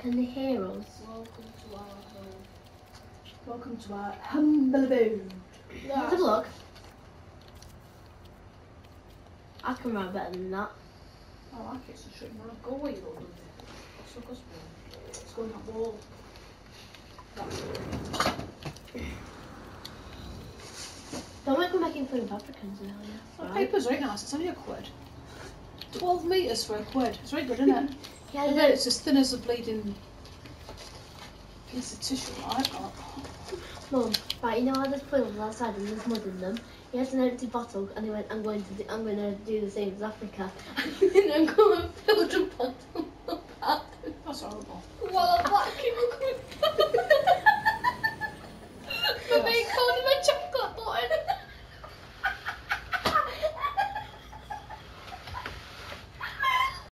Can they hear us? Welcome to our home. Welcome to our humble abode. Let's have a look. I can write better than that. I like it, so shut your mouth. Go away, you little dummy. Suck us one. Let's go on that wall. Don't make me making fun of Africans now, The right? paper's very nice, it's only £1. 12 metres for £1. It's very good, isn't it? Yeah, I bet it's as thin as a bleeding piece of tissue that I've got. Mum, right, you know how there's films outside and there's mud in them? He has an empty bottle and he went, I'm going to do the same as Africa. And then I'm going to fill the bottle up. That's horrible. Well,